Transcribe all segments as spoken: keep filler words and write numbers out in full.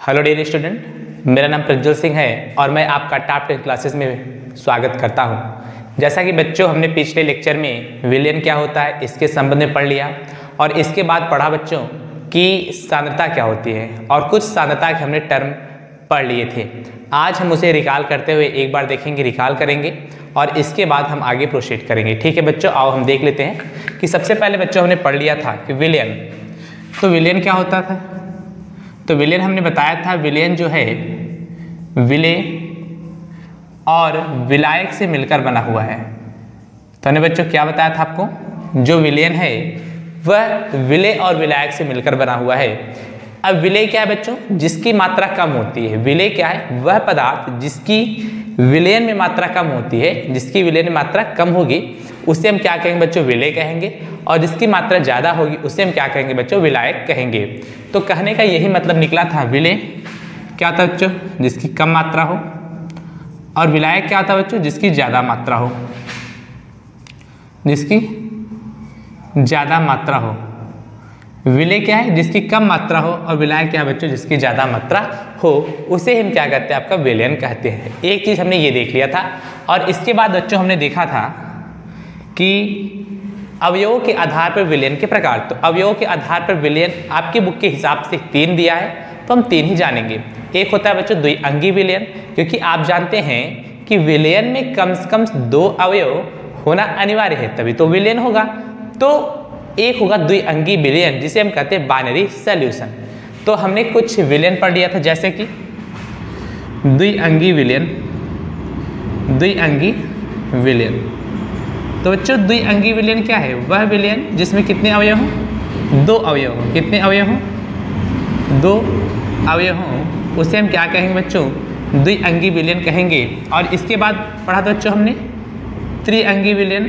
Hello dear student, मेरा नाम प्रज्वल सिंह है और मैं आपका टॉप टेन क्लासेस में स्वागत करता हूं। जैसा कि बच्चों हमने पिछले लेक्चर में विलयन क्या होता है इसके संबंध में पढ़ लिया और इसके बाद पढ़ा बच्चों कि सांद्रता क्या होती है और कुछ सांद्रता के हमने टर्म पढ़ लिए थे। आज हम उसे रिकॉल करते हुए एक बार देखेंगे, रिकॉल करेंगे और इसके बाद हम आगे प्रोसीड करेंगे। ठीक है बच्चों, आओ हम देख लेते हैं कि सबसे पहले बच्चों हमने पढ़ लिया था कि विलयन, तो विलयन क्या होता था। तो विलयन हमने बताया था, विलयन जो है विलेय और विलायक से मिलकर बना हुआ है। तो हमने बच्चों क्या बताया था आपको, जो विलयन है वह विलेय और विलायक से मिलकर बना हुआ है। अब विलेय क्या है बच्चों, जिसकी मात्रा कम होती है। विलेय क्या है, वह पदार्थ जिसकी विलयन में मात्रा कम होती है, जिसकी विलयन में मात्रा कम होगी उसे हम क्या कहेंगे बच्चों, विलेय कहेंगे, और जिसकी मात्रा ज़्यादा होगी उसे हम क्या कहेंगे बच्चों, विलायक कहेंगे। तो कहने का यही मतलब निकला था, विलेय क्या होता है बच्चों, जिसकी कम मात्रा हो, और विलायक क्या होता है बच्चों, जिसकी ज़्यादा मात्रा हो, जिसकी ज़्यादा मात्रा हो। विलेय क्या है, जिसकी कम मात्रा हो, और विलायक क्या है बच्चों, जिसकी ज़्यादा मात्रा हो, उसे हम क्या कहते हैं, आपका विलयन कहते हैं। एक चीज़ हमने ये देख लिया था। और इसके बाद बच्चों हमने देखा था कि अवयवों के आधार पर विलयन के प्रकार। तो अवयवों के आधार पर विलयन आपकी बुक के हिसाब से तीन दिया है, तो हम तीन ही जानेंगे। एक होता है बच्चों द्विअंगी विलयन, क्योंकि आप जानते हैं कि विलयन में कम से कम दो अवयव होना अनिवार्य है, तभी तो विलयन होगा। तो एक होगा द्विअंगी विलयन, जिसे हम कहते हैं बाइनरी सॉल्यूशन। तो हमने कुछ विलयन पढ़ लिया था, जैसे कि द्विअंगी विलयन, द्विअंगी विलयन। तो बच्चों द्विअंगी विलयन क्या है, वह विलयन जिसमें कितने अवयव हों, दो अवयव हों। कितने अवयव हों, दो अवयव हों, उसे हम क्या कहेंगे बच्चों, द्विअंगी विलयन कहेंगे। और इसके बाद पढ़ा था बच्चों हमने त्रिअंगी विलयन,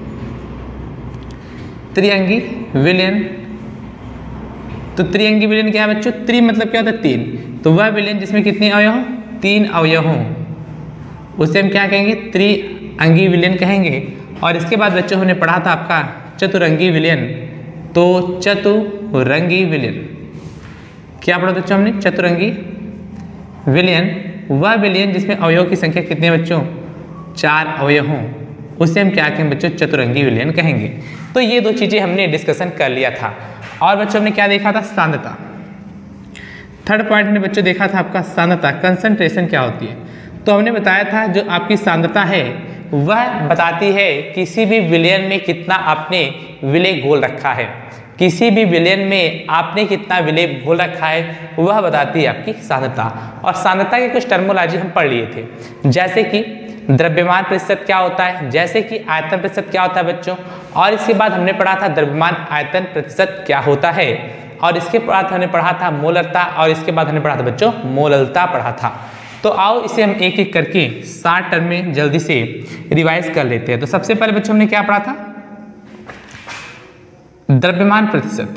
त्रिअंगी विलयन। तो त्रिअंगी विलयन क्या है बच्चों, त्रि मतलब क्या होता है, तीन। तो वह विलयन जिसमें कितने अवयव हों, तीन अवयव हों, उसे हम क्या कहेंगे, त्रिअंगी विलयन कहेंगे। और इसके बाद बच्चों हमने पढ़ा था आपका चतुरंगी विलयन। तो चतुरंगी विलयन क्या पढ़ा बच्चों हमने, चतुरंगी विलयन वह विलयन जिसमें अवयव की संख्या कितने बच्चों, चार अवयव हों, उसे हम क्या कहेंगे बच्चों, चतुरंगी विलयन कहेंगे। तो ये दो चीजें हमने डिस्कशन कर लिया था। और बच्चों हमने क्या देखा था, सांद्रता। थर्ड पॉइंट में बच्चों देखा था आपका सांद्रता, कंसंट्रेशन क्या होती है। तो हमने बताया था जो आपकी सांद्रता है वह बताती है किसी भी विलयन में कितना आपने विलेय घोल रखा है। किसी भी विलयन में आपने कितना विलेय घोल रखा है वह बताती है आपकी सांद्रता। और सांद्रता के कुछ टर्मोलॉजी हम पढ़ लिए थे, जैसे कि द्रव्यमान प्रतिशत क्या होता है, जैसे कि आयतन प्रतिशत क्या होता है बच्चों। और इसके बाद हमने पढ़ा था द्रव्यमान आयतन प्रतिशत क्या होता है। और इसके बाद हमने पढ़ा था मोलरता, और इसके बाद हमने पढ़ा था बच्चों मोललता पढ़ा था। तो आओ इसे हम एक एक करके सात टर्म में जल्दी से रिवाइज कर लेते हैं। तो सबसे पहले बच्चों हमने क्या पढ़ा था, द्रव्यमान प्रतिशत,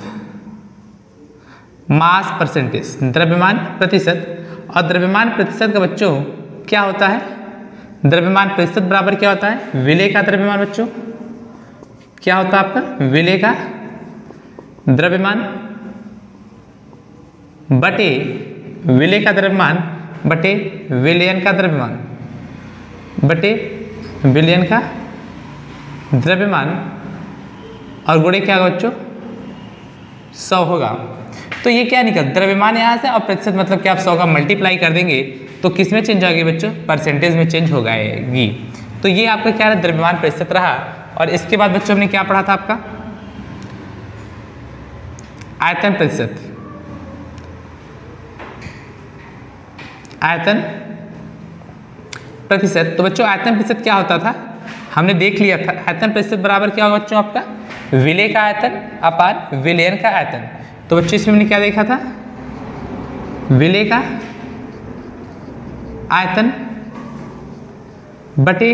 मास परसेंटेज, द्रव्यमान प्रतिशत। और द्रव्यमान प्रतिशत का बच्चों क्या होता है, द्रव्यमान प्रतिशत बराबर क्या होता है, विलेय का द्रव्यमान। बच्चों क्या होता है आपका, विलेय का द्रव्यमान बटे विलेय का द्रव्यमान बटे विलयन का द्रव्यमान बटे विलयन का द्रव्यमान, और गुणे क्या होगा बच्चों, सौ होगा। तो ये क्या निकल, द्रव्यमान यहाँ से और प्रतिशत मतलब क्या, आप सौ का मल्टीप्लाई कर देंगे तो किस में चेंज होगी बच्चों, परसेंटेज में चेंज हो जाएगी। तो ये आपका क्या रहा, द्रव्यमान प्रतिशत रहा। और इसके बाद बच्चों हमने क्या पढ़ा था आपका, आयतन प्रतिशत, आयतन प्रतिशत। तो बच्चों आयतन प्रतिशत क्या होता था, हमने देख लिया था। आयतन प्रतिशत बराबर क्या होगा बच्चों, आपका विलेय का आयतन अपान विलयन का आयतन। तो बच्चों इसमें हमने क्या देखा था, विलेय का आयतन बटे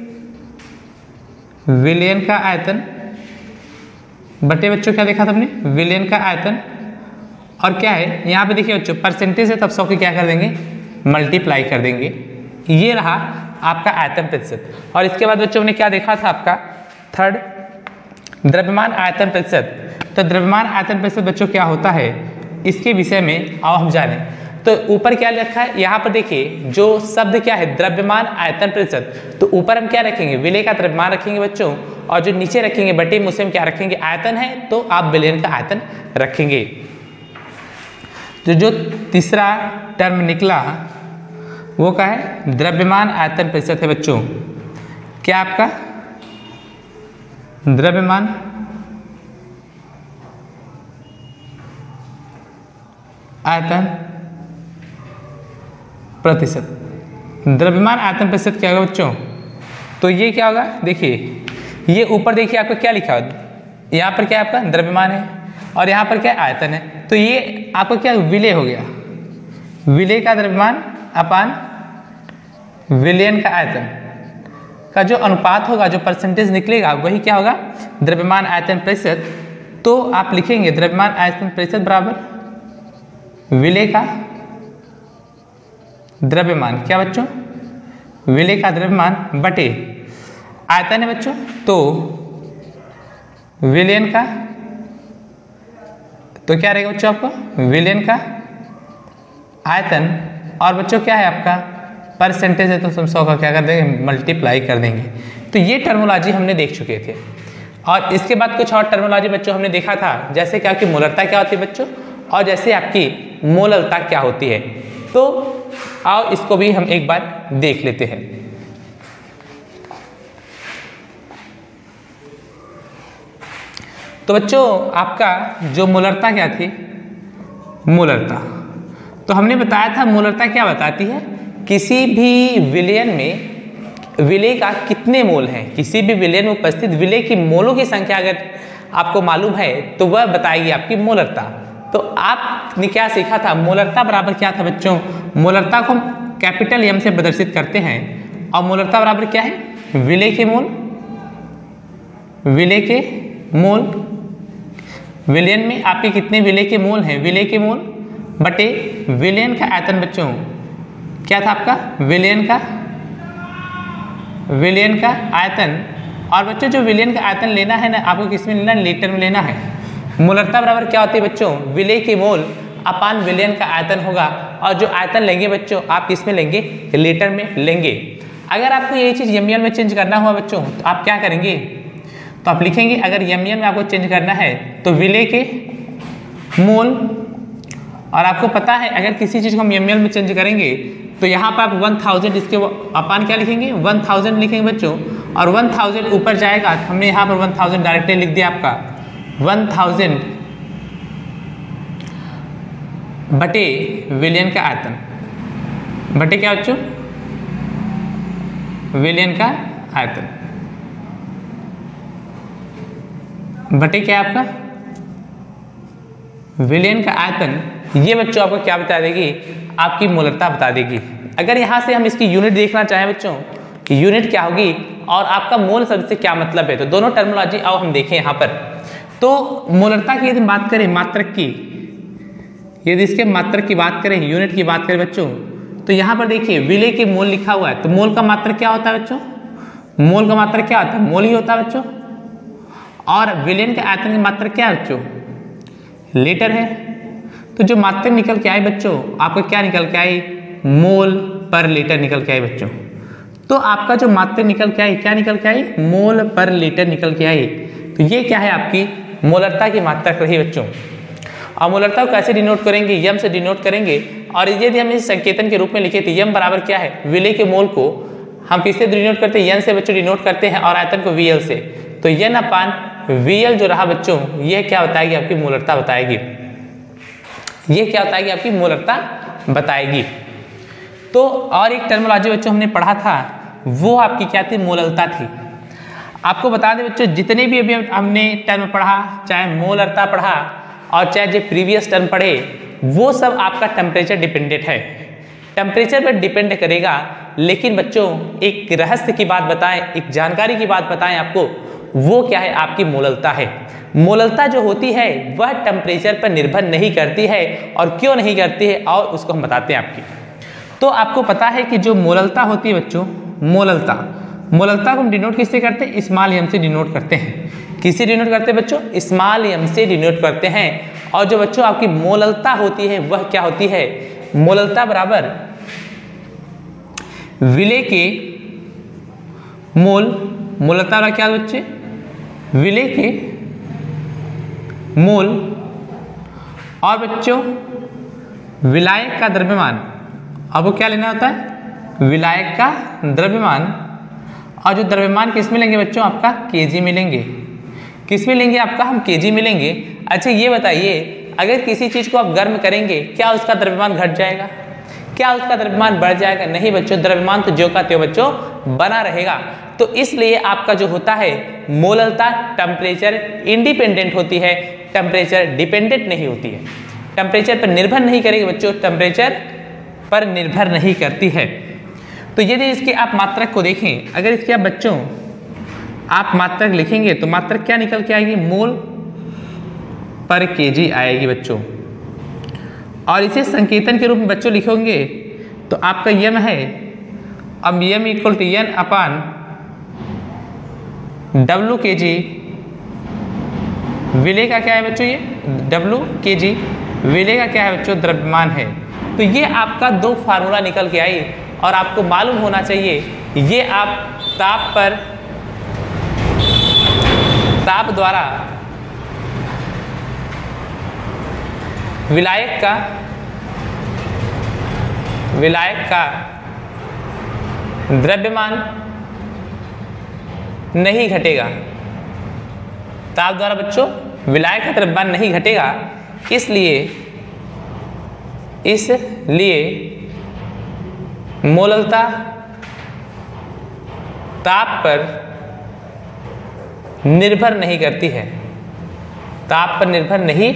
विलयन का आयतन बटे बच्चों क्या देखा था हमने, विलयन का आयतन। और क्या है यहाँ पे देखिए बच्चों, परसेंटेज है तब सौ की क्या कर देंगे, मल्टीप्लाई कर देंगे। ये रहा आपका आयतन प्रतिशत। और इसके बाद बच्चों ने क्या देखा था आपका, थर्ड द्रव्यमान आयतन प्रतिशत। तो द्रव्यमान आयतन प्रतिशत बच्चों क्या होता है, इसके विषय में आओ हम जाने। तो ऊपर क्या रखा है, यहाँ पर देखिए जो शब्द क्या है, द्रव्यमान आयतन प्रतिशत, तो ऊपर हम क्या रखेंगे, विलय का द्रव्यमान रखेंगे बच्चों, और जो नीचे रखेंगे बटे में उसे हम क्या रखेंगे, आयतन है, तो आप विलयन का आयतन रखेंगे। तो जो तीसरा टर्म निकला वो क्या है, द्रव्यमान आयतन प्रतिशत है बच्चों। क्या आपका द्रव्यमान आयतन प्रतिशत, द्रव्यमान आयतन प्रतिशत क्या होगा बच्चों, तो ये क्या होगा, देखिए ये ऊपर देखिए आपका क्या लिखा है, यहाँ पर क्या आपका द्रव्यमान है और यहाँ पर क्या आयतन है, तो ये आपका क्या विलय हो गया, विलय का द्रव्यमान अपान विलयन का आयतन का जो अनुपात होगा, जो परसेंटेज निकलेगा वही क्या होगा, द्रव्यमान आयतन प्रतिशत। तो आप लिखेंगे द्रव्यमान आयतन प्रतिशत बराबर विलय का द्रव्यमान, क्या बच्चों, विलय का द्रव्यमान बटे आयतन है बच्चों, तो विलयन का, तो क्या रहेगा बच्चों आपको, विलयन का आयतन, और बच्चों क्या है आपका परसेंटेज है, तो हम सौ का क्या कर देंगे, मल्टीप्लाई कर देंगे। तो ये टर्मोलॉजी हमने देख चुके थे, और इसके बाद कुछ और टर्मोलॉजी बच्चों हमने देखा था, जैसे कि आपकी मोलरता क्या होती है बच्चों, और जैसे आपकी मोललता क्या होती है। तो आओ इसको भी हम एक बार देख लेते हैं। तो बच्चों आपका जो मोलरता क्या थी, मोलरता, तो हमने बताया था मोलरता क्या बताती है, किसी भी विलयन में विलय का कितने मोल हैं, किसी भी विलयन में उपस्थित विलय की मोलों की संख्या अगर आपको मालूम है तो वह बताएगी आपकी मोलरता। तो आपने क्या सीखा था, मोलरता बराबर क्या था बच्चों, मोलरता को हम कैपिटल एम से प्रदर्शित करते हैं, और मोलरता बराबर क्या है, विलय के मोल, विलय के मोल, विलयन में आपके कितने विलय के मोल हैं, विलय के मोल बटे विलयन का आयतन बच्चों, क्या था आपका विलयन का, विलयन का आयतन, और बच्चों जो विलयन का आयतन लेना है ना आपको किस में लेना है, लीटर में लेना है। मोलरता बराबर क्या होती है बच्चों, विलय के मोल अपान विलयन का आयतन होगा, और जो आयतन लेंगे बच्चों आप किस में लेंगे, लीटर में लेंगे। अगर आपको ये चीज़ एम एल में चेंज करना हुआ बच्चों तो आप क्या करेंगे, तो आप लिखेंगे अगर एम एल में आपको चेंज करना है तो विलय के मोल, और आपको पता है अगर किसी चीज़ को हम एम एल में चेंज करेंगे तो यहाँ पर आप वन थाउजेंड इसके अपान क्या लिखेंगे, वन थाउजेंड लिखेंगे बच्चों, और वन थाउजेंड ऊपर जाएगा तो हमने यहाँ पर वन थाउजेंड डायरेक्टली लिख दिया आपका, वन थाउजेंड बटे विलयन का आयतन, बटे क्या बच्चों, विलयन का आयतन बटे क्या आपका विलयन का आयतन। ये बच्चों आपको क्या बता देगी, आपकी मोलरता बता देगी। अगर यहाँ से हम इसकी यूनिट देखना चाहें बच्चों कि यूनिट क्या होगी और आपका मोल शब्द से क्या मतलब है, तो दोनों टर्मिनोलॉजी आओ हम देखें यहाँ पर। तो मोलरता की यदि बात करें, मात्रक की, यदि इसके मात्रक की बात करें, यूनिट की बात करें बच्चों, तो यहाँ पर देखिए विलय के मोल लिखा हुआ है, तो मोल का मात्रक क्या होता है बच्चों, मोल का मात्रक क्या होता है, मोल ही होता है बच्चों, और विलयन के आयतन की मात्रक क्या है बच्चों, लीटर है। तो जो मात्रक निकल के आए बच्चों, आपको क्या निकल के आई, मोल पर लीटर निकल के आए बच्चों। तो आपका जो मात्रक निकल के आई, क्या निकल के आई, मोल पर लीटर निकल के आई। तो ये क्या है, आपकी मोलरता की मात्रक रही बच्चों। और मोलरता को कैसे डिनोट करेंगे, यम से डिनोट करेंगे, और यदि हम इस संकेतन के रूप में लिखे तो यम बराबर क्या है, विलय के मोल को हम किससे डिनोट करते हैं, यन से बच्चों डिनोट करते हैं, और आयतन को वी एल से। तो यन अपान वी एल जो रहा बच्चों, ये क्या बताएगी, आपकी मोलरता बताएगी। ये क्या बताएगी, आपकी मोलरता बताएगी। तो और एक टर्मिनोलॉजी बच्चों हमने पढ़ा था, वो आपकी क्या थी, मोललता थी। आपको बता दें बच्चों, जितने भी अभी हमने टर्म पढ़ा, चाहे मोलरता पढ़ा और चाहे जो प्रीवियस टर्म पढ़े, वो सब आपका टेम्परेचर डिपेंडेंट है, टेम्परेचर पर डिपेंड करेगा। लेकिन बच्चों एक रहस्य की बात बताएं, एक जानकारी की बात बताएं आपको, वो क्या है, आपकी मोललता है। मोललता जो होती है वह टेम्परेचर पर निर्भर नहीं करती है, और क्यों नहीं करती है, और उसको हम बताते हैं आपकी। तो आपको पता है कि जो मोललता होती है बच्चों, मोललता मोललता को हम डिनोट किससे करते हैं, स्मॉल एम से डिनोट करते हैं। किससे डिनोट करते हैं बच्चों, स्मॉल एम से डिनोट करते हैं। और जो बच्चों आपकी मोललता होती है वह क्या होती है, मोललता बराबर विलेय के मोल, मोललता वाला क्या बच्चे, विलेय के मोल और बच्चों विलायक का द्रव्यमान। अब वो क्या लेना होता है, विलायक का द्रव्यमान। और जो द्रव्यमान किस में लेंगे बच्चों, आपका केजी में लेंगे। किस में लेंगे आपका, हम केजी में लेंगे। अच्छा ये बताइए, अगर किसी चीज को आप गर्म करेंगे क्या उसका द्रव्यमान घट जाएगा, क्या उसका द्रव्यमान बढ़ जाएगा? नहीं बच्चों, द्रव्यमान तो ज्यों का त्यों बच्चों बना रहेगा। तो इसलिए आपका जो होता है मोललता टेम्परेचर इंडिपेंडेंट होती है, टेम्परेचर डिपेंडेंट नहीं होती है। टेम्परेचर पर निर्भर नहीं करेगी बच्चों, टेम्परेचर पर निर्भर नहीं करती है। तो यदि इसके आप मात्रक को देखें, अगर इसके आप बच्चों आप मात्रक लिखेंगे तो मात्रक क्या निकल के आएगी, मोल पर केजी आएगी बच्चों। और इसे संकेतन के रूप में बच्चों लिखोगे तो आपका यम है, अब यम equal to N upon W K G. विलेय का क्या है बच्चों, ये डब्ल्यू के जी विलेय का क्या है बच्चों, द्रव्यमान है। तो ये आपका दो फार्मूला निकल के आई और आपको मालूम होना चाहिए ये आप ताप पर ताप द्वारा विलायक का विलायक का द्रव्यमान नहीं घटेगा। ताप द्वारा बच्चों विलायक का द्रव्यमान नहीं घटेगा, इसलिए इसलिए मोललता ताप पर निर्भर नहीं करती है, ताप पर निर्भर नहीं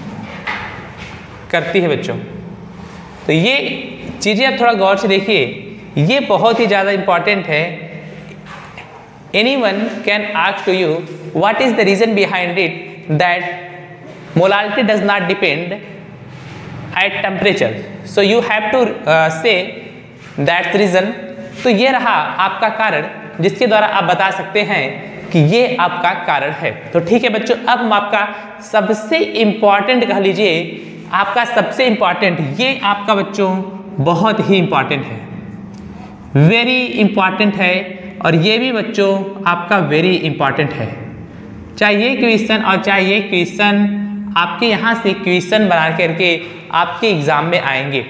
करती है बच्चों। तो ये चीजें आप थोड़ा गौर से देखिए, ये बहुत ही ज्यादा इंपॉर्टेंट है। Anyone can ask to you what is the reason behind it that molality does not depend at temperature, so you have to uh, say that's the reason। तो ये रहा आपका कारण जिसके द्वारा आप बता सकते हैं कि ये आपका कारण है। तो ठीक है बच्चों, अब हम आपका सबसे इंपॉर्टेंट कह लीजिए, आपका सबसे इंपॉर्टेंट ये आपका बच्चों बहुत ही इंपॉर्टेंट है, वेरी इंपॉर्टेंट है। और ये भी बच्चों आपका वेरी इंपॉर्टेंट है। चाहे ये क्वेश्चन और चाहे ये क्वेश्चन आपके यहाँ से क्वेश्चन बना करके आपके एग्जाम में आएंगे,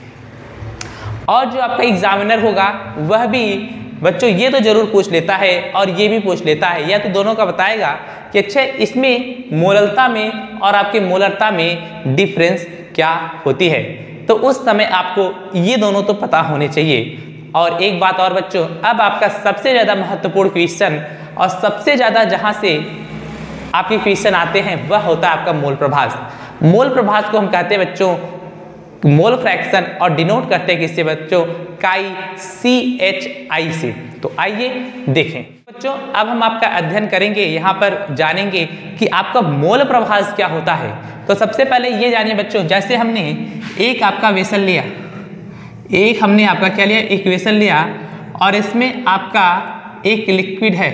और जो आपका एग्जामिनर होगा वह भी बच्चों ये तो जरूर पूछ लेता है और ये भी पूछ लेता है, या तो दोनों का बताएगा कि अच्छा इसमें मोललता में और आपके मोलरता में डिफरेंस क्या होती है। तो उस समय आपको ये दोनों तो पता होने चाहिए। और एक बात और बच्चों, अब आपका सबसे ज़्यादा महत्वपूर्ण क्वेश्चन और सबसे ज़्यादा जहाँ से आपके क्वेश्चन आते हैं वह होता है आपका मोल प्रभास। मोल प्रभास को हम कहते हैं बच्चों मोल फ्रैक्शन और डिनोट करते हैं किससे बच्चों, काई, सी एच आई से। तो आइए देखें बच्चों, अब हम आपका अध्ययन करेंगे, यहाँ पर जानेंगे कि आपका मोल प्रभास क्या होता है। तो सबसे पहले ये जानिए बच्चों, जैसे हमने एक आपका वेसल लिया, एक हमने आपका क्या लिया, एक वेसल लिया, और इसमें आपका एक लिक्विड है,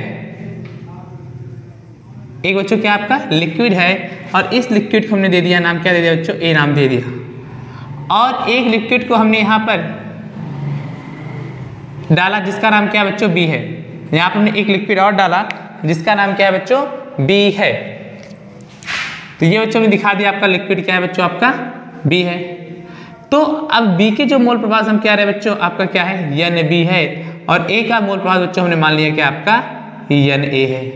एक बच्चों क्या आपका लिक्विड है, और इस लिक्विड को हमने दे दिया नाम, क्या दे दिया बच्चों, ए नाम दे दिया। और एक लिक्विड को हमने यहाँ पर डाला जिसका नाम क्या है बच्चों, बी है। यहाँ पर हमने एक लिक्विड और डाला जिसका नाम क्या है बच्चों, बी है। तो ये बच्चों ने दिखा दिया आपका लिक्विड क्या है बच्चों, आपका बी है। तो अब बी के जो मोल प्रभास हम क्या रहे बच्चों, आपका क्या है, एन बी है, और ए का मोल प्रभास बच्चों हमने मान लिया कि आपका एन ए है।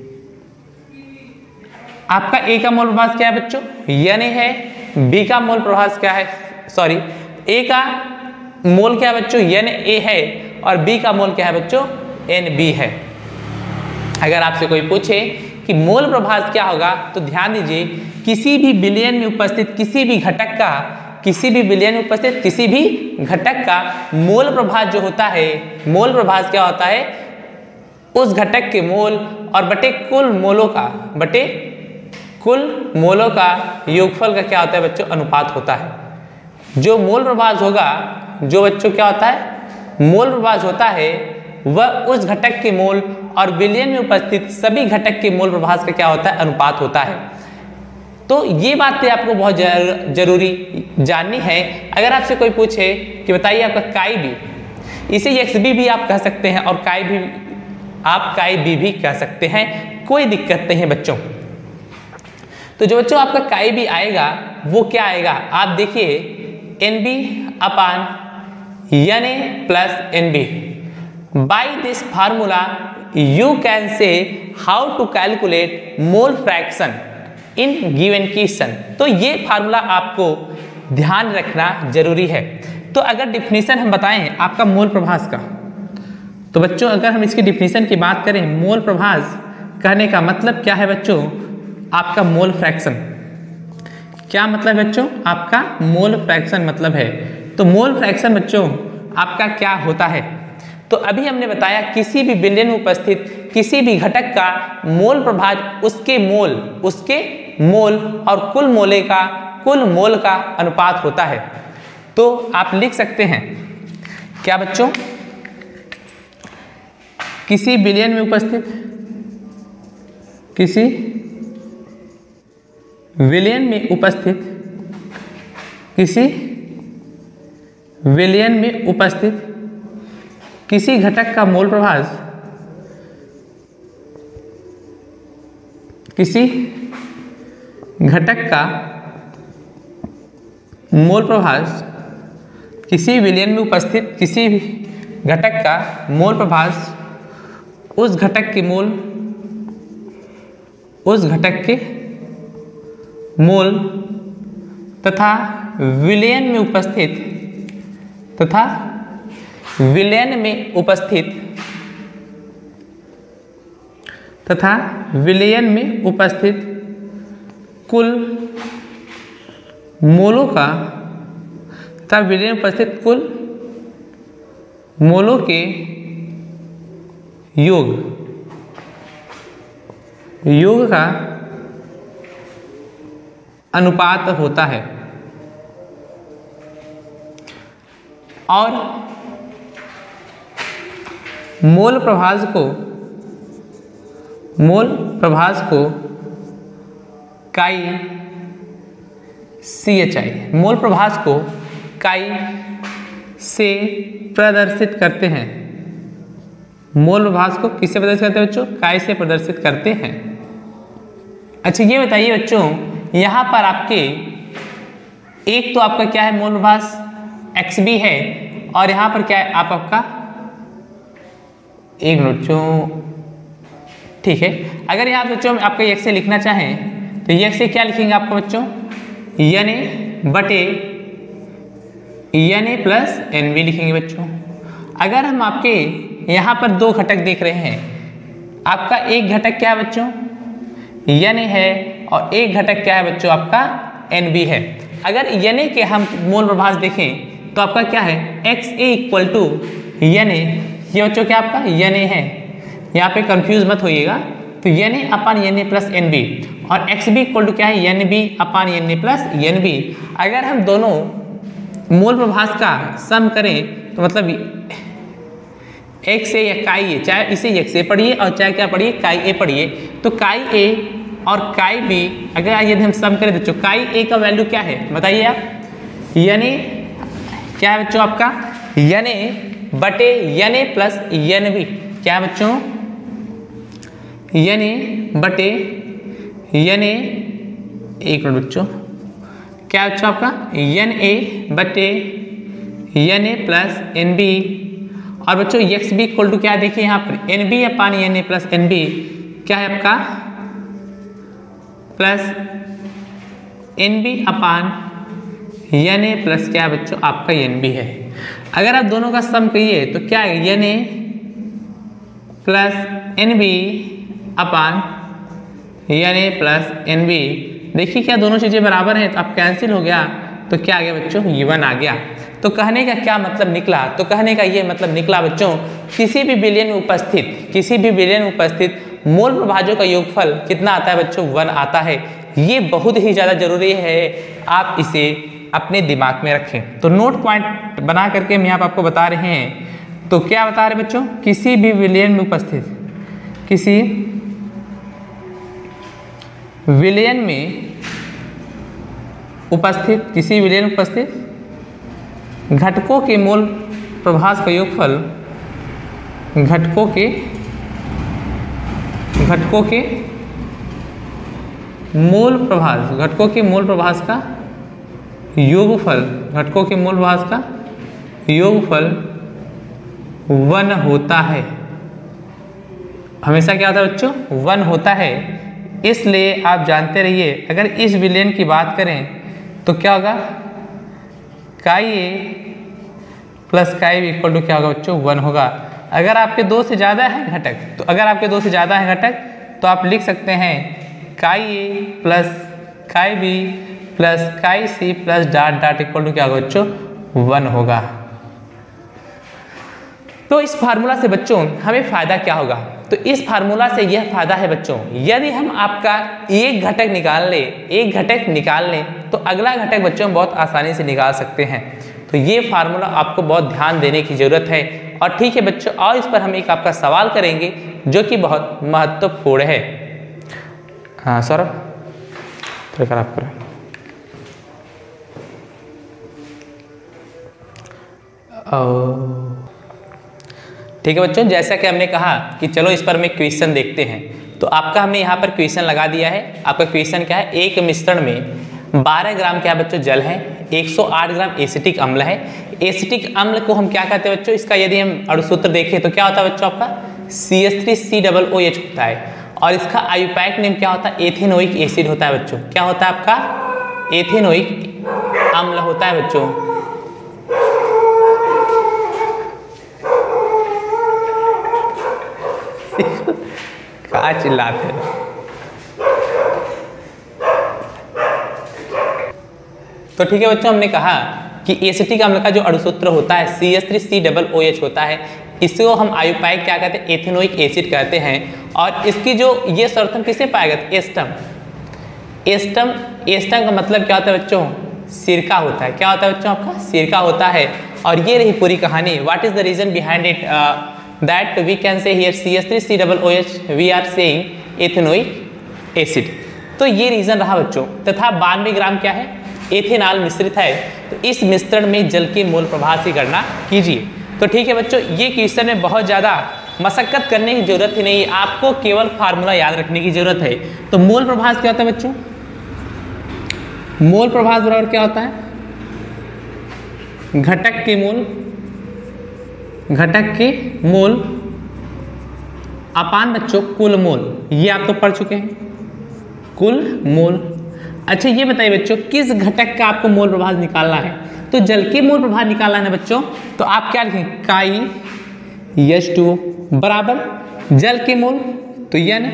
आपका ए का मोल प्रभास क्या है बच्चों, एन ए है। बी का मोल प्रभास क्या है, सॉरी ए का मोल क्या है बच्चों, एन ए है, और बी का मोल क्या है बच्चों, एन बी है। अगर आपसे कोई पूछे कि मोल प्रभास क्या होगा तो ध्यान दीजिए, किसी भी विलयन में उपस्थित किसी भी घटक का किसी भी विलयन में उपस्थित किसी भी घटक का मोल प्रभास जो होता है, मोल प्रभास क्या होता है, उस घटक के मोल और बटे कुल मोलों का बटे कुल मोलों का योगफल का क्या होता है बच्चों, अनुपात होता है। जो मोल प्रभास होगा, जो बच्चों क्या होता है मोल प्रभास होता है, वह उस घटक के मोल और विलयन में उपस्थित सभी घटक के मोल प्रभास का क्या होता है, अनुपात होता है। तो तो ये बातें आपको बहुत जरूरी जाननी है। अगर आपसे कोई पूछे कि बताइए आपका काई बी, इसे एक्स बी भी आप कह सकते हैं और काई भी आप काई बी भी कह सकते हैं, कोई दिक्कत नहीं है बच्चों। तो जो बच्चों आपका काई बी आएगा वो क्या आएगा, आप देखिए N B upon N A plus N B. By this formula you can say how to calculate mole fraction in given question. तो ये फार्मूला आपको ध्यान रखना जरूरी है। तो अगर डिफिनीशन हम बताएं आपका मोल प्रभास का, तो बच्चों अगर हम इसकी डिफिनीशन की बात करें, मोल प्रभास कहने का मतलब क्या है बच्चों, आपका मोल फ्रैक्शन। क्या मतलब है बच्चों, आपका मोल फ्रैक्शन मतलब है। तो मोल फ्रैक्शन बच्चों आपका क्या होता है, तो अभी हमने बताया किसी भी विलयन में उपस्थित किसी भी घटक का मोल प्रभाज उसके मोल उसके मोल और कुल मोले का कुल मोल का अनुपात होता है। तो आप लिख सकते हैं क्या बच्चों, किसी विलयन में उपस्थित किसी विलयन में उपस्थित किसी विलयन में उपस्थित किसी घटक का मोल प्रभाज किसी घटक का मोल प्रभाज किसी विलयन में उपस्थित किसी भी घटक का मोल प्रभाज उस घटक के मोल उस घटक के मोल तथा विलयन में उपस्थित तथा विलयन में उपस्थित तथा विलयन में उपस्थित कुल मोलों का तथा विलयन में उपस्थित कुल मोलों के योग योग का अनुपात होता है। और मोल प्रभाज को मोल प्रभाज को काई सी एच आई मोल प्रभाज को काई से प्रदर्शित करते हैं। मोल प्रभाज को किससे प्रदर्शित करते हैं बच्चों, काई से प्रदर्शित करते हैं। अच्छा ये बताइए बच्चों, यहाँ पर आपके एक तो आपका क्या है मोल प्रभाज एक्स बी है, और यहाँ पर क्या है आप आपका एक मिनट जो ठीक है। अगर यहाँ बच्चों आपका एक्स से लिखना चाहें तो एक्स से क्या लिखेंगे आपका बच्चों, एन ए बटे N A plus N B लिखेंगे बच्चों। अगर हम आपके यहाँ पर दो घटक देख रहे हैं, आपका एक घटक क्या है बच्चों एन ए है और एक घटक क्या है बच्चों आपका एन बी है। अगर एन ए के हम मोल प्रभाज देखें तो आपका क्या है X A equal to N A, ये बच्चों क्या आपका एन ए है, यहाँ पे कंफ्यूज मत होइएगा। तो N A upon N A plus N B और एक्स बी इक्वल टू क्या है N B upon N A plus N B. अगर हम दोनों मोल प्रभाज का सम करें तो मतलब एक्स ए या काई ए, चाहे इसे एक्स ए पढ़िए और चाहे क्या पढ़िए काई ए पढ़िए, तो काई ए और काई बी अगर यदि हम सम करें बच्चों, काई ए का वैल्यू क्या है बताइए आप, एन ए क्या है बच्चों आपका एन ए बटे N A plus N B, क्या है बच्चों एन ए बटे एन ए, एक मिनट बच्चों क्या बच्चों आपका एन ए बटे N A plus N B, और बच्चों एक्स बी इक्वल टू क्या देखिए यहाँ पर N B upon N A plus N B, क्या है आपका plus N B upon N A plus क्या है बच्चों आपका एन बी है। अगर आप दोनों का सम करिए तो क्या है N A plus N B upon N A plus N B. देखिए क्या दोनों चीज़ें बराबर हैं तो आप कैंसिल हो गया, तो क्या आ गया बच्चों ये वन आ गया। तो कहने का क्या मतलब निकला, तो कहने का ये मतलब निकला बच्चों किसी भी विलयन में उपस्थित किसी भी विलयन में उपस्थित मोल प्रभाजों का योगफल कितना आता है बच्चों वन आता है। ये बहुत ही ज़्यादा जरूरी है, आप इसे अपने दिमाग में रखें। तो नोट पॉइंट बना करके हम यहाँ पर आपको बता रहे हैं। तो क्या बता रहे बच्चों, किसी भी विलयन में उपस्थित किसी विलयन में उपस्थित किसी विलयन उपस्थित घटकों के मोल प्रभास का योगफल घटकों के घटकों के मोल प्रभास घटकों के मोल प्रभास का योगफल घटकों के मोल प्रभास का योगफल वन होता है। हमेशा क्या होता है बच्चों? वन होता है। इसलिए आप जानते रहिए, अगर इस विलयन की बात करें तो क्या होगा? Chi A plus chi B equal to क्या होगा बच्चों? वन होगा। अगर आपके दो से ज़्यादा है घटक तो अगर आपके दो से ज़्यादा है घटक तो आप लिख सकते हैं chi A plus chi B plus chi C plus dot dot equal to क्या होगा बच्चों? वन होगा। तो इस फार्मूला से बच्चों हमें फायदा क्या होगा? तो इस फार्मूला से यह फायदा है बच्चों, यदि हम आपका एक घटक निकाल ले एक घटक निकाल लें तो अगला घटक बच्चों बहुत आसानी से निकाल सकते हैं। तो ये फार्मूला आपको बहुत ध्यान देने की जरूरत है। और ठीक है बच्चों, और इस पर हम एक आपका सवाल करेंगे जो कि बहुत महत्वपूर्ण है। हाँ सौरभ, तो खराब करें। ठीक है बच्चों, जैसा कि हमने कहा कि चलो इस पर हम एक क्वेश्चन देखते हैं। तो आपका हमने यहाँ पर क्वेश्चन लगा दिया है। आपका क्वेश्चन क्या है? एक मिश्रण में बारह ग्राम क्या बच्चों? जल है, एक सौ आठ ग्राम एसिटिक अम्ल है। एसिटिक अम्ल को हम क्या कहते हैं बच्चों? इसका यदि हम अणुसूत्र देखें तो क्या होता है बच्चों? आपका C H three C double O H होता है। और इसका आयुपायिक नेम क्या होता है? एथेनोइक एसिड होता है बच्चों। क्या होता है आपका? एथेनोइक अम्ल होता है बच्चों। क्या चिल्लाते हैं? तो ठीक है बच्चों, हमने कहा कि एसिटिक अम्ल का जो अणुसूत्र होता है C H three C double O H होता है। इसको हम आयुपायिक क्या कहते हैं? एथेनोइक एसिड कहते हैं। और इसकी जो ये शर्त हम किसे पाया गया? एस्टम। एस्टम एस्टम का मतलब क्या होता है बच्चों? सिरका होता है। क्या होता है बच्चों? आपका सिरका होता है। और ये रही पूरी कहानी। What is the reason behind it that we can say here C H three C O O H we are saying ethanoic acid। तो ये रीजन रहा बच्चों। तथा बानवे ग्राम क्या है? एथेनॉल मिश्रित है। तो इस मिश्रण में जल के मोल प्रभाव की गणना कीजिए। तो ठीक है बच्चों, ये क्वेश्चन में बहुत ज़्यादा मशक्कत करने की जरूरत ही नहीं है, आपको केवल फार्मूला याद रखने की जरूरत है। तो मोल प्रभाव क्या होता है बच्चों? मोल प्रभाव बराबर क्या होता है? घटक के मोल घटक के मोल अपान बच्चों कुल मोल। ये आप तो पढ़ चुके हैं, कुल मोल। अच्छा ये बताइए बच्चों, किस घटक का आपको मोल प्रभाव निकालना है? तो जल के मोल प्रभाव निकालना है बच्चों। तो आप क्या लिखेंगे? काई एच टू ओ बराबर जल के मोल, तो N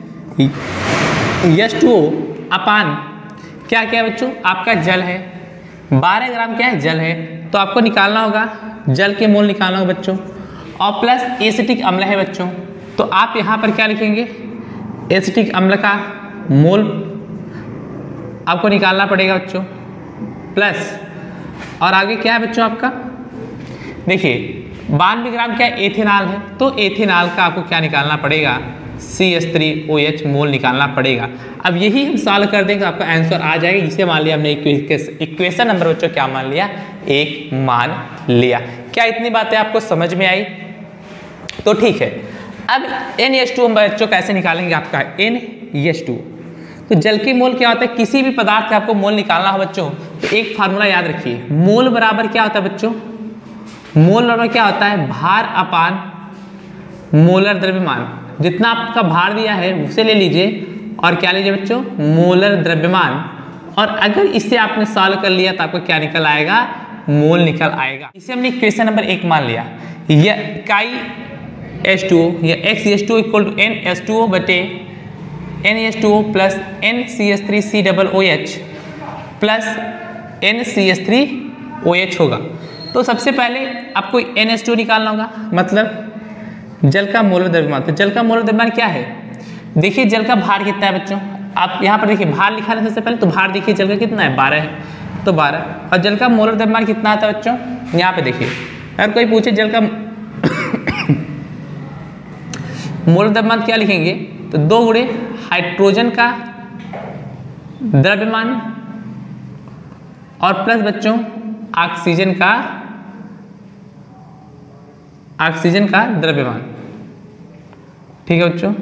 H two O upon क्या क्या है बच्चों? आपका जल है, बारह ग्राम क्या है? जल है। तो आपको निकालना होगा जल के मोल निकालना होगा बच्चों। और प्लस एसिटिक अम्ल है बच्चों। तो आप यहाँ पर क्या लिखेंगे? एसिटिक अम्ल का मोल आपको निकालना पड़ेगा बच्चों। प्लस और आगे क्या है बच्चों आपका? देखिए बानवे ग्राम क्या एथेनॉल है, तो एथेनॉल का आपको क्या निकालना पड़ेगा? C H three O H mole निकालना पड़ेगा। अब यही हम सॉल्व कर देंगे, आपका आंसर आ जाएगा। जिसे मान लिया हमने इक्वेशन नंबर बच्चों क्या मान लिया? एक मान लिया। क्या इतनी बातें आपको समझ में आई? तो ठीक है। अब एन एच टू हम बच्चों कैसे निकालेंगे? आपका एन एच टू, तो जल के मोल क्या होता है? किसी भी पदार्थ का आपको मोल निकालना हो बच्चों तो एक फार्मूला याद रखिए। मोल बराबर क्या होता है बच्चों? मोल बराबर क्या होता है? भार अपान मोलर द्रव्यमान। जितना आपका भार दिया है उसे ले लीजिए और क्या लीजिए बच्चों? मोलर द्रव्यमान। और अगर इससे आपने सॉल्व कर लिया तो आपको क्या निकल आएगा? मोल निकल आएगा। इसे हमने इक्वेशन नंबर एक मान लिया। यह काई एच टू ओ या X H two O equal to N H two O बटे N H two O plus N C H three C double O H plus N C H three O H होगा। तो सबसे पहले आपको N H to निकालना होगा, मतलब जल का मोलर द्रव्यमान। तो जल का मोलर द्रव्यमान क्या है? देखिए जल का भार कितना है बच्चों? आप यहाँ पर देखिए भार लिखा है सबसे पहले, तो भार देखिए जल का कितना है? बारह है, तो बारह। और जल का मोलर द्रव्यमान कितना आता है बच्चों? यहाँ पे देखिए, अगर कोई पूछे जल का मोलर द्रव्यमान क्या लिखेंगे? तो दो गुणे हाइड्रोजन का द्रव्यमान और प्लस बच्चों ऑक्सीजन का ऑक्सीजन का द्रव्यमान। ठीक है बच्चों।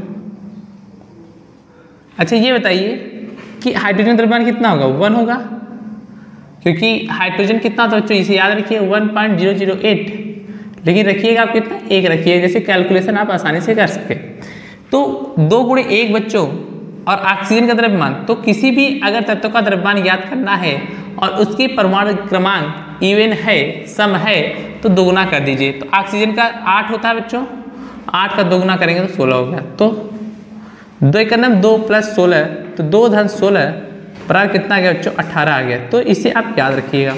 अच्छा ये बताइए कि हाइड्रोजन द्रव्यमान कितना होगा, वन होगा, क्योंकि हाइड्रोजन कितना होता है बच्चों, इसे याद रखिए one point zero zero eight, लेकिन रखिएगा आप कितना, एक रखिए, जैसे कैलकुलेशन आप आसानी से कर सके। तो दो गुणे एक बच्चों और ऑक्सीजन का द्रव्यमान, तो किसी भी अगर तत्व का द्रव्यमान याद करना है और उसकी परमाणु क्रमांक इवन है, सम है, तो दोगुना कर दीजिए। तो ऑक्सीजन का आठ होता है बच्चों, आठ का दोगुना करेंगे तो सोलह हो गया। तो दो एक करना दो प्लस सोलह, तो दो धन सोलह बराबर कितना आ गया बच्चों, अट्ठारह आ गया। तो इसे आप याद रखिएगा।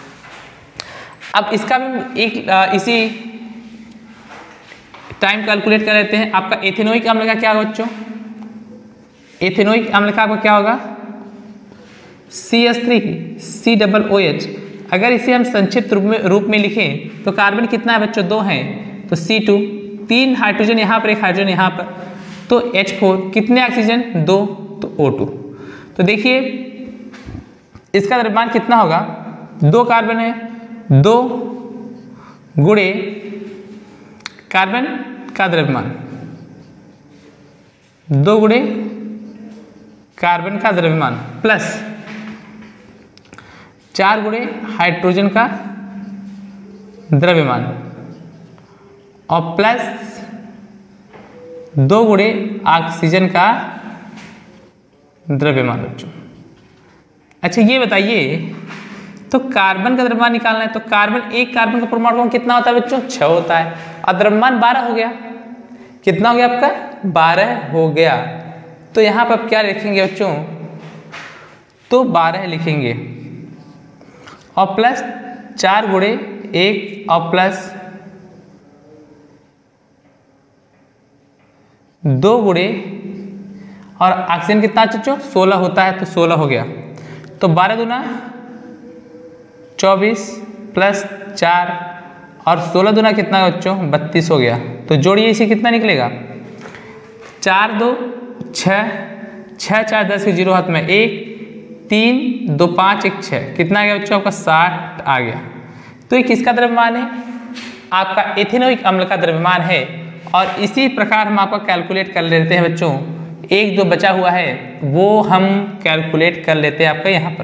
अब इसका भी एक आ, इसी टाइम कैलकुलेट कर लेते हैं। आपका एथेनोइक अम्ल का क्या होगा बच्चों, एथेनोइक अम्ल का आपका क्या होगा, C S three C double O H. अगर इसे हम संक्षिप्त रूप में रूप में लिखें तो कार्बन कितना है बच्चों, दो हैं, तो सी टू, तीन हाइड्रोजन यहाँ पर, एक हाइड्रोजन यहाँ पर, तो एच फोर, कितने ऑक्सीजन, दो, तो ओ टू। तो देखिए इसका द्रव्यमान कितना होगा, दो कार्बन है, दो गुणे कार्बन का द्रव्यमान, दो गुणे कार्बन का द्रव्यमान प्लस चार गुणे हाइड्रोजन का द्रव्यमान और प्लस दो गुणे ऑक्सीजन का द्रव्यमान बच्चों। अच्छा ये बताइए, तो कार्बन का द्रव्यमान निकालना है, तो कार्बन, एक कार्बन का परमाणु क्रमांक कितना होता है बच्चों, छह होता है, और द्रव्यमान बारह हो गया। कितना हो गया आपका, बारह हो गया। तो यहाँ पर आप क्या लिखेंगे बच्चों, तो बारह लिखेंगे और प्लस चार गुणे एक और प्लस दो गुणे और ऑक्सीजन कितना बच्चों, सोलह होता है, तो सोलह हो गया। तो बारह दूना चौबीस प्लस चार और सोलह दूना कितना बच्चों, बत्तीस हो गया। तो जोड़िए इसे, कितना निकलेगा, चार दो छः, छः चार दस के जीरो हाथ में एक, तीन दो पाँच एक छः, कितना आ गया बच्चों आपका, साठ आ गया। तो ये किसका द्रव्यमान है, आपका एथेनोइक अम्ल का द्रव्यमान है। और इसी प्रकार हम आपका कैलकुलेट कर लेते हैं बच्चों, एक जो बचा हुआ है वो हम कैलकुलेट कर लेते हैं आपका यहाँ पर।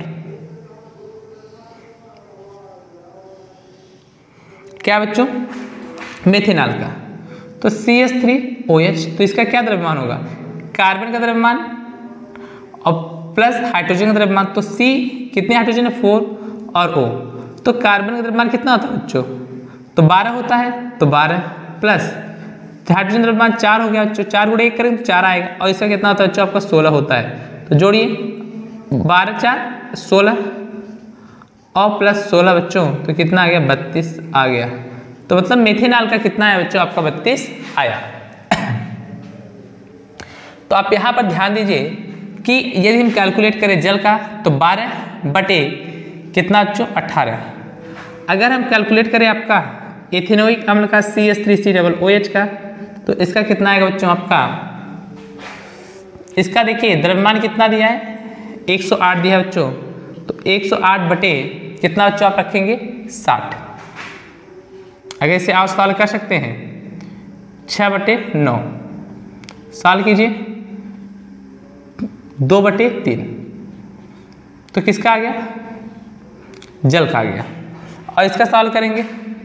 क्या बच्चों, मेथेनॉल का, तो C H three O H, तो इसका क्या द्रव्यमान होगा, कार्बन का द्रव्यमान और प्लस हाइड्रोजन का द्रव्यमान। तो सी कितने हाइड्रोजन है, फोर, और ओ, तो कार्बन का द्रव्यमान कितना होता है बच्चों, तो बारह होता है, तो बारह प्लस हाइड्रोजन द्रव्यमान चार हो गया बच्चों, चार गुणे एक करेंगे तो चार आएगा, और इसका कितना होता है बच्चों आपका, सोलह होता है। तो जोड़िए बारह चार सोलह और प्लस सोलह बच्चों, तो कितना आ गया, बत्तीस आ गया। तो मतलब मेथेनॉल का कितना है बच्चों आपका, बत्तीस आया। तो आप यहाँ पर ध्यान दीजिए कि यदि हम कैलकुलेट करें जल का, तो बारह बटे कितना बच्चों, अट्ठारह। अगर हम कैलकुलेट करें आपका एथेनोइक अम्ल का C H three C double O H का, तो इसका कितना आएगा बच्चों आपका, इसका देखिए द्रव्यमान कितना दिया है, एक सौ आठ दिया है बच्चों। तो एक सौ आठ बटे कितना बच्चों आप रखेंगे, साठ। अगर इसे आप सवाल कर सकते हैं, छः बटे नौ सवाल कीजिए, दो बटे तीन, तो किसका आ गया, जल का आ गया। और इसका सवाल करेंगे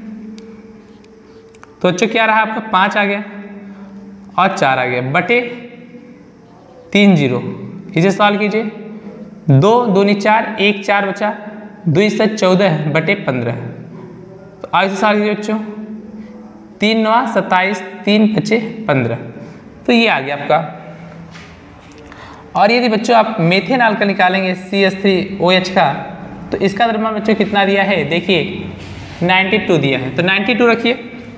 तो बच्चों क्या रहा आपका, पाँच आ गया और चार आ गया, बटे तीन जीरो, इसे सवाल कीजिए, दो दूनी चार, एक चार बचा, दो से चौदह बटे पंद्रह। तो आज से सवाल कीजिए बच्चों, तीन नवा सत्ताईस, तीन बचे पंद्रह, तो ये आ गया आपका। और यदि बच्चों आप मेथेनॉल का निकालेंगे C H three O H का, तो इसका द्रव्यमान बच्चों कितना दिया है, देखिए बानवे दिया है, तो बानवे रखिए,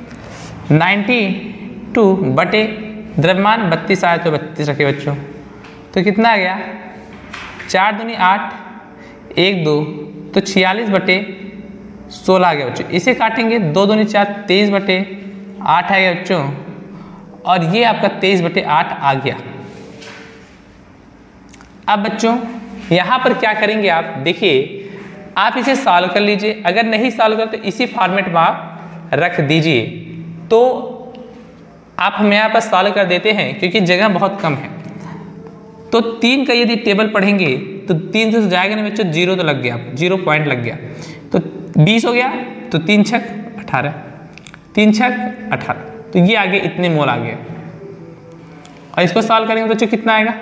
बानवे बटे द्रव्यमान बत्तीस आया, तो बत्तीस रखिए बच्चों। तो कितना आ गया, चार दूनी आठ, एक दो, तो छियालीस बटे सोलह आ गया बच्चों। इसे काटेंगे, दो दूनी चार, तेईस बटे आठ आ गया बच्चों, और ये आपका तेईस बटे आठ आ गया। अब बच्चों यहाँ पर क्या करेंगे आप, देखिए आप इसे सॉल्व कर लीजिए, अगर नहीं सॉल्व कर तो इसी फॉर्मेट में आप रख दीजिए। तो आप हमें यहाँ पर सॉल्व कर देते हैं क्योंकि जगह बहुत कम है। तो तीन का यदि टेबल पढ़ेंगे तो तीन से जाएगा नहीं बच्चों, जीरो तो लग गया, जीरो पॉइंट लग गया, तो बीस हो गया, तो तीन छक अठारह, तीन छक अठारह, तो ये आगे इतने मोल आ गया। और इसको सॉल्व करेंगे तो बच्चों कितना आएगा,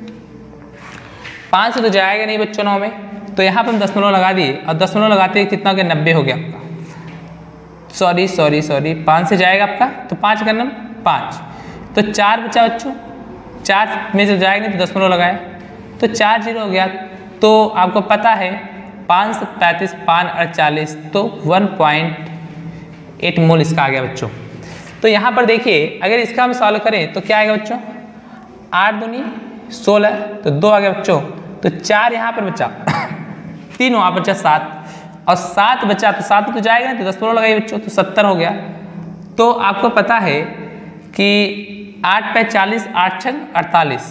पाँच से तो जाएगा नहीं बच्चों नौ में, तो यहाँ पर हम दशमलव लगा दिए और दशमलव लगाते ही कितना हो गया, नब्बे हो गया आपका, सॉरी सॉरी सॉरी पाँच से जाएगा आपका, तो पाँच का नंबर पाँच, तो चार बचा बच्चों, चार में से जाएगा नहीं तो दशमलव लगाए, तो चार जीरो हो गया। तो आपको पता है पाँच सौ पैंतीस पाँच अड़तालीस, तो वन पॉइंट एट मोल इसका आ गया बच्चों। तो यहाँ पर देखिए अगर इसका हम सॉल्व करें तो क्या आएगा बच्चों, आठ दूनी सोलह, तो दो आ गया बच्चों, तो चार यहाँ पर बचा, तीन वहाँ पर बचा सात, और सात बचा तो सात तो जाएगा नहीं तो दशमलव लगाइए बच्चों, तो सत्तर हो गया। तो आपको पता है कि आठ पे चालीस, आठ छः अड़तालीस,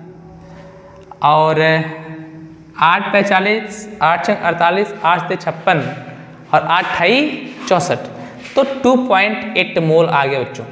और आठ पे चालीस, आठ छः अड़तालीस, आठ से छप्पन, और आठ ढाई चौंसठ, तो टू पॉइंट एट मोल आ गया बच्चों,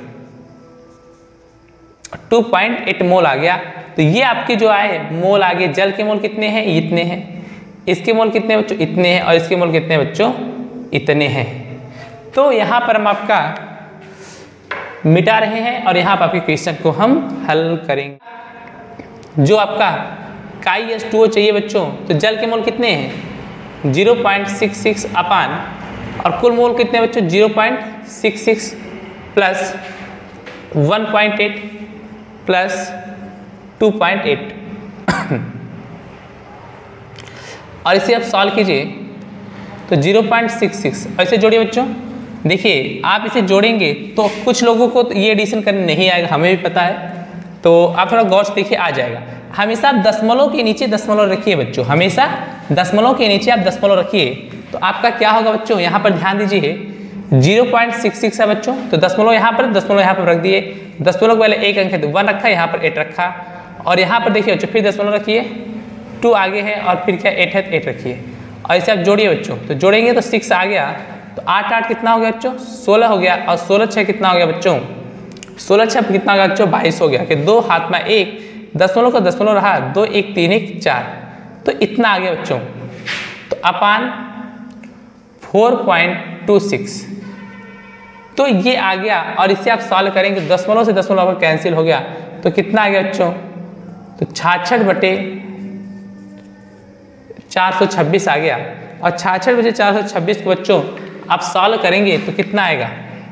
टू पॉइंट एट मोल आ गया। तो ये आपके जो आए मोल आ गए, जल के मोल कितने हैं, इतने हैं, इसके मोल कितने बच्चों, इतने हैं, और इसके मोल कितने बच्चों, इतने हैं। तो यहाँ पर हम आपका मिटा रहे हैं और यहाँ पर आपके क्वेश्चन को हम हल करेंगे। जो आपका काई एस टू ओ चाहिए बच्चों, तो जल के मोल कितने हैं, zero point six six upon, और कुल मोल कितने बच्चों, zero point six six plus one point eight plus two point eight, और इसे आप सॉल्व कीजिए तो जीरो पॉइंट सिक्स सिक्स, और इसे जोड़िए बच्चों। देखिए आप इसे जोड़ेंगे तो कुछ लोगों को तो ये एडिशन करने नहीं आएगा, हमें भी पता है, तो आप थोड़ा गौर से देखिए आ जाएगा। हमेशा आप दशमलव के नीचे दशमलव रखिए बच्चों, हमेशा दशमलव के नीचे आप दशमलव रखिए, तो आपका क्या होगा बच्चों, यहाँ पर ध्यान दीजिए, जीरो पॉइंट सिक्स सिक्स है बच्चों, तो दशमलव यहाँ पर, दशमलव यहाँ पर रख दिए, दशमलव पहले एक अंक है तो वन रखा, यहाँ पर एट रखा, और यहाँ पर देखिए बच्चों फिर दशमलव रखिए, टू आगे है, और फिर क्या एट है तो एट रखिए, और इसे आप जोड़िए बच्चों, तो जोड़ेंगे तो सिक्स आ गया, तो आठ आठ कितना हो गया बच्चों, सोलह हो गया, और सोलह छः कितना हो गया बच्चों, सोलह छः कितना हो गया बच्चों, बाईस हो गया, कि दो हाथ में एक, दशमलव का दशमलव रहा, दो एक तीन एक चार, तो इतना आ गया बच्चों, तो upon four point two six, तो ये आ गया। और इसे आप सॉल्व करेंगे, दशमलव से दशमलव अगर कैंसिल हो गया तो कितना आ गया बच्चों, तो छाछठ बटे चार सौ छब्बीस आ गया, और छाछठ बटे चार सौ छब्बीस को बच्चों आप सॉल्व करेंगे तो कितना आएगा,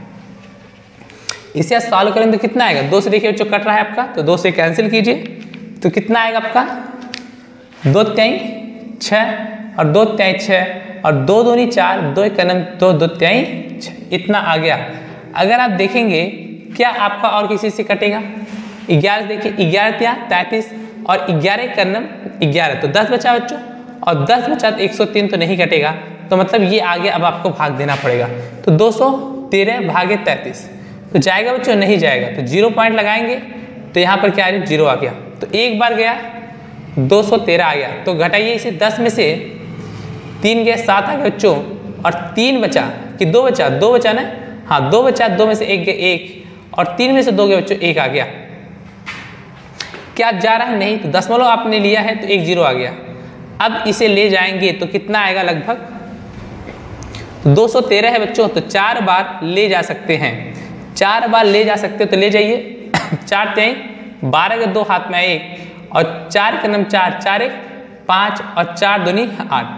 इसे आप सॉल्व करेंगे तो कितना आएगा, दो से देखिए बच्चों कट रहा है आपका, तो दो से कैंसिल कीजिए तो कितना आएगा आपका, दो त्याई छः, और दो त्याई छः, और दो दूनी चार, दो एक कदम दो, दो त्याई छः, इतना आ गया। अगर आप देखेंगे क्या आपका और किसी से कटेगा, ग्यारह देखिए, ग्यारह त्या तैंतीस, और ग्यारह कदम ग्यारह, तो दस बचा बच्चों, और दस बचा तो एक सौ तीन तो नहीं कटेगा, तो मतलब ये आगे अब आपको भाग देना पड़ेगा, तो दो सौ तेरह भागे तैंतीस, तो जाएगा बच्चों, नहीं जाएगा, तो जीरो पॉइंट लगाएंगे तो यहाँ पर क्या आ गया, जीरो आ गया, तो एक बार गया दो सौ तेरह आ गया, तो घटाइए इसे, दस में से तीन गया सात आ गया बच्चों, और तीन बचा कि दो बचा, दो बचा ना, हाँ दो बचा, दो में से एक गया एक, और तीन में से दो गया बच्चों, एक आ गया। क्या जा रहा है, नहीं, तो दशमलव आपने लिया है तो एक जीरो आ गया। अब इसे ले जाएंगे तो कितना आएगा, लगभग दो सौ तेरह है बच्चों, तो चार बार ले जा सकते हैं, चार बार ले जा सकते हो तो ले जाइए, चार त्याई बारह के दो हाथ में एक, और चार का नम चार, चार एक पाँच, और चार दूनी आठ,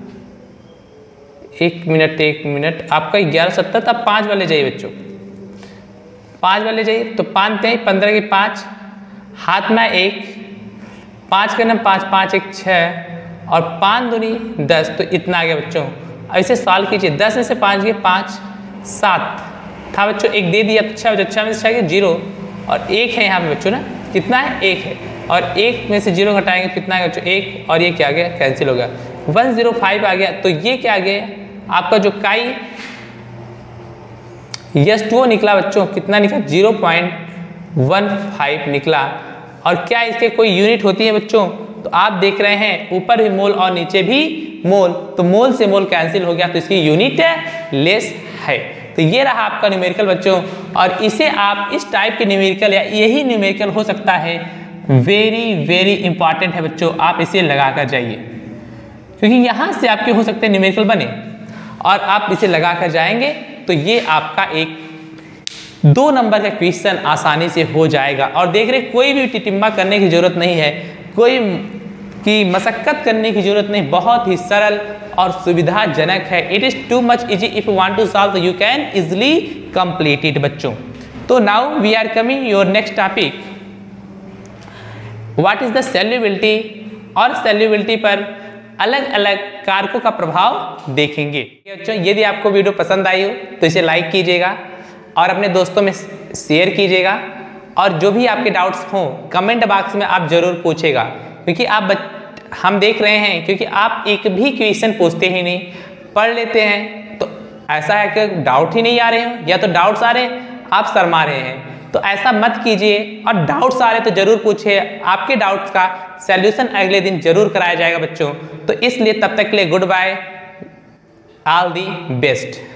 एक मिनट एक मिनट आपका ग्यारह सत्तर, तब पाँच बार ले जाइए बच्चों, पाँच बार ले जाइए, तो पाँच त्याई पंद्रह के पाँच, हाथ में एक, पाँच का नम पाँच, पाँच एक छः, और पाँच दूनी दस, तो इतना आ गया बच्चों। ऐसे सॉल्व कीजिए, दस में से पाँच गए पाँच, सात था बच्चों, एक दे दिया तो छः बच्चों, छः में से छः गया जीरो, और एक है यहाँ पे बच्चों ना, कितना है, एक है, और एक में से जीरो घटाएंगे कितना है बच्चों, एक, और ये क्या आ गया, कैंसिल हो गया, वन जीरो फाइव आ गया। तो ये क्या आ गया आपका, जो काई यस टू निकला बच्चों, कितना निकला, जीरो पॉइंट वन फाइव निकला। और क्या इसके कोई यूनिट होती है बच्चों, तो आप देख रहे हैं ऊपर भी मोल और नीचे भी मोल, तो मोल से मोल कैंसिल हो गया तो इसकी यूनिट लेस है। तो ये रहा आपका न्यूमेरिकल बच्चों, और इसे आप इस टाइप के न्यूमेरिकल या यही न्यूमेरिकल हो सकता है, वेरी वेरी इंपॉर्टेंट है बच्चों, आप इसे लगा कर जाइए क्योंकि यहाँ से आपके हो सकते हैं न्यूमेरिकल बने और आप इसे लगा कर जाएंगे तो ये आपका एक दो नंबर का क्वेश्चन आसानी से हो जाएगा। और देख रहे कोई भी टिटिम्बा करने की जरूरत नहीं है, कोई की मशक्कत करने की जरूरत नहीं, बहुत ही सरल और सुविधाजनक है। It is too much easy, if you want to solve you can easily complete it बच्चों। तो now we are coming your next topic, what is the solubility, और सॉल्युबिलिटी पर अलग अलग कारकों का प्रभाव देखेंगे। बच्चों यदि आपको वीडियो पसंद आई हो तो इसे लाइक कीजिएगा और अपने दोस्तों में शेयर कीजिएगा, और जो भी आपके डाउट्स हों कमेंट बॉक्स में आप जरूर पूछेगा, क्योंकि आप बच, हम देख रहे हैं क्योंकि आप एक भी क्वेश्चन पूछते ही नहीं, पढ़ लेते हैं तो ऐसा है कि डाउट ही नहीं आ रहे हो, या तो डाउट्स आ रहे हैं आप शर्मा रहे हैं, तो ऐसा मत कीजिए, और डाउट्स आ रहे तो जरूर पूछिए, आपके डाउट्स का सॉल्यूशन अगले दिन जरूर कराया जाएगा बच्चों। तो इसलिए तब तक के लिए good bye, all the best.